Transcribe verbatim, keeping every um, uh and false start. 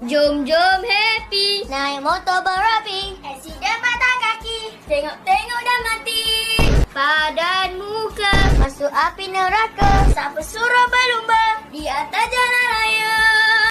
Jom-jom happy, naik motor berapi, aksiden patah kaki, tengok-tengok dah mati. Padan muka, masuk api neraka, siapa suruh berlumba di atas jalan